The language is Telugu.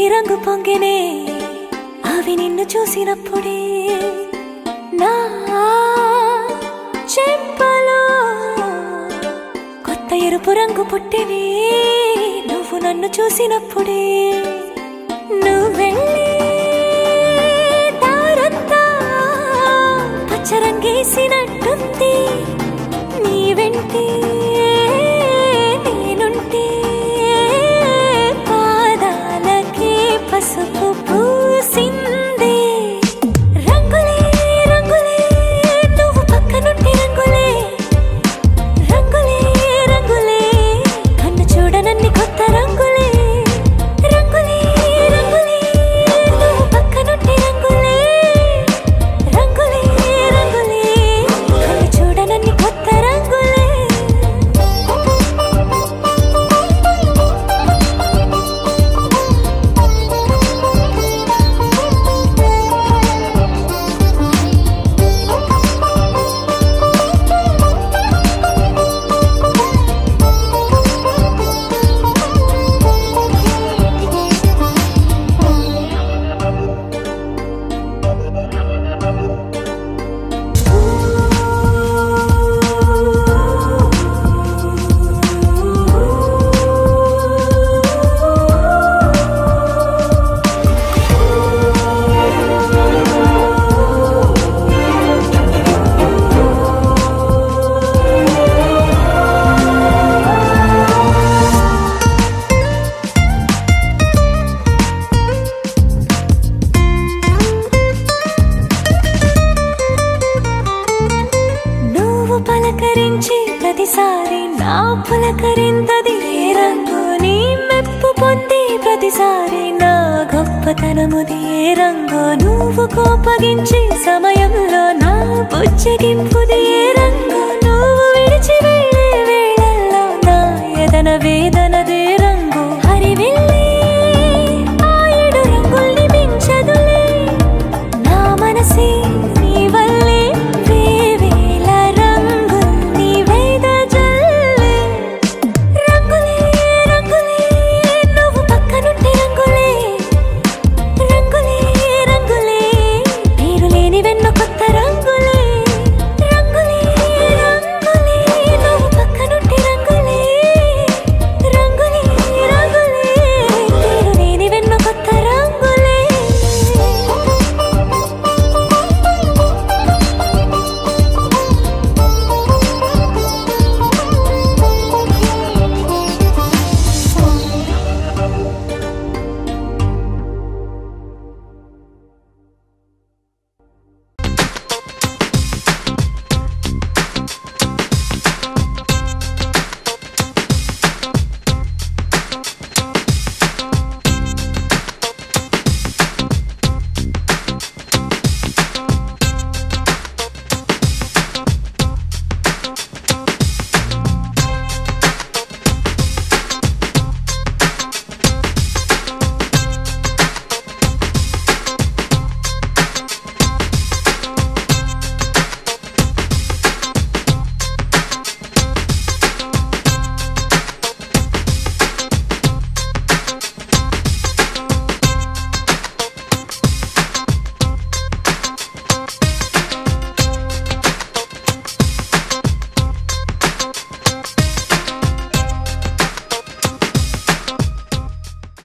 రంగు పొంగినే అవి నిన్ను చూసినప్పుడే నా చెంపలో కొత్త ఎరుపు రంగు పుట్టినే నువ్వు నన్ను చూసినప్పుడే నువ్వెళ్ళి దారంతా పచ్చరంగేసినట్టుంది నీ వెంటే నేనుంటే పాదాలకే పసుపు పూసిందే రంగులే రంగులే నువ్వు పక్కనుంటే రంగులే రంగులే రంగులే కన్ను చూడనన్ని కొత్త రంగులే రంగులే రంగులే నువ్వు పక్కనుంటే రంగులే రంగులే రంగులే కన్ను చూడనన్ని కొత్త రంగులే పలకరించి ప్రతిసారి నా పులకరింతది ఏ రంగు నీ మెప్పు పొంది ప్రతిసారి నా గొప్పతనముది ఏ రంగు నువ్వు కోపగించే సమయంలో నా బుజ్జగింపుది ఏ రంగు